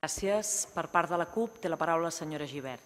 Gràcies. Per part de la CUP té la paraula la senyora Gibert.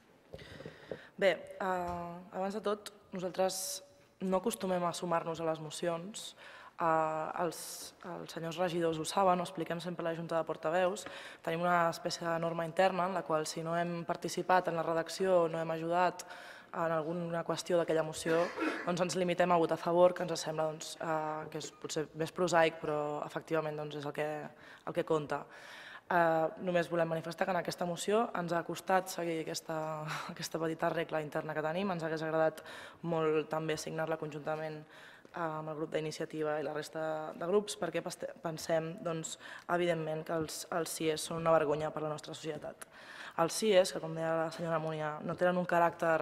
Bé, abans de tot, nosaltres no acostumem a sumar-nos a les mocions. Els senyors regidors ho saben, ho expliquem sempre a la Junta de Portaveus. Tenim una espècie de norma interna en la qual, si no hem participat en la redacció, no hem ajudat en alguna qüestió d'aquella moció, doncs ens limitem a votar a favor, que ens sembla que és potser més prosaic, però efectivament és el que compta. Només volem manifestar que en aquesta moció ens ha costat seguir aquesta petita regla interna que tenim. Ens hauria agradat molt també signar-la conjuntament amb el grup d'iniciativa i la resta de grups, perquè pensem, evidentment, que els CIES són una vergonya per a la nostra societat. Els CIES, que com deia la senyora Múnia, no tenen un caràcter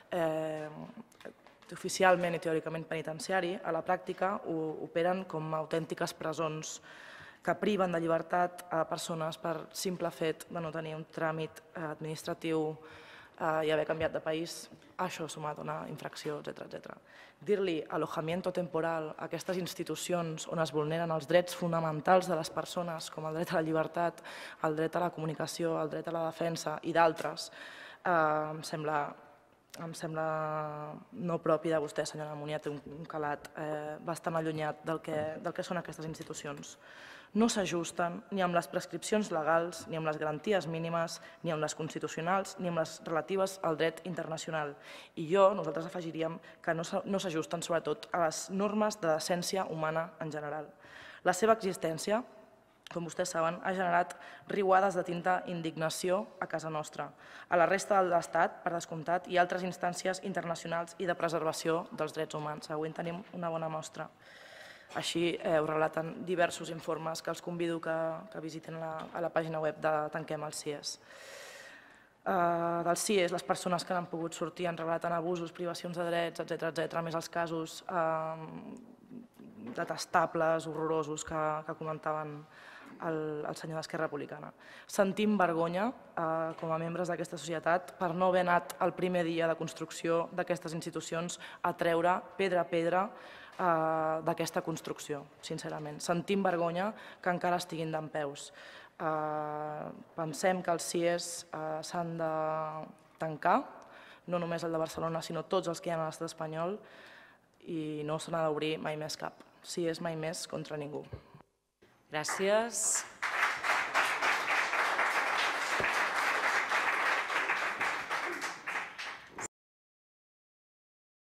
oficialment i teòricament penitenciari, a la pràctica operen com autèntiques presons que priven de llibertat a persones per simple fet de no tenir un tràmit administratiu i haver canviat de país, això sumat a una infracció, etc. Dir-li alojamiento temporal a aquestes institucions on es vulneren els drets fonamentals de les persones, com el dret a la llibertat, el dret a la comunicació, el dret a la defensa i d'altres, em sembla no propi de vostè, senyora Múnia, té un calat bastant allunyat del que són aquestes institucions. No s'ajusten ni amb les prescripcions legals, ni amb les garanties mínimes, ni amb les constitucionals, ni amb les relatives al dret internacional. I nosaltres afegiríem que no s'ajusten sobretot a les normes de decència humana en general. La seva existència, com vostès saben, ha generat riuades de tinta indignació a casa nostra, a la resta de l'Estat, per descomptat, i altres instàncies internacionals i de preservació dels drets humans. Avui en tenim una bona mostra. Així ho relaten diversos informes que els convido que visitin a la pàgina web de Tanquem els CIES. Dels CIES, les persones que n'han pogut sortir han relatat abusos, privacions de drets, etc., més els casos detestables, horrorosos que comentaven el senyor d'Esquerra Republicana. Sentim vergonya com a membres d'aquesta societat per no haver anat el primer dia de construcció d'aquestes institucions a treure pedra a pedra d'aquesta construcció, sincerament. Sentim vergonya que encara estiguin dempeus. Pensem que els CIES s'han de tancar, no només el de Barcelona, sinó tots els que hi ha a l'estat espanyol, i no se n'ha d'obrir mai més cap. CIES mai més contra ningú. Gràcies.